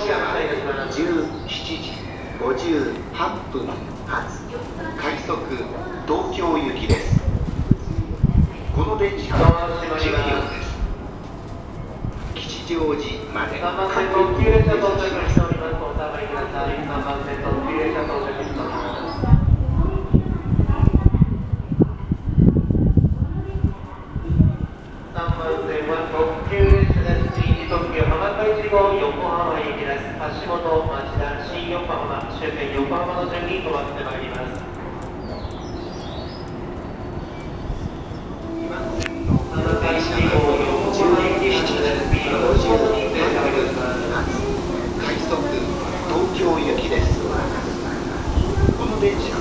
車は17時58分発快速東京行きです。この電車は14です。吉祥寺まで 3番線特急列車到着しております。お下がりください。3番線特急列車到着しております。3番線は特急列車です。新特急浜田1号横浜行きです。橋本、町田、新横浜、終点横浜の順に止まってまいります。浜田1号横浜行きです。 快速東京行きです。この電車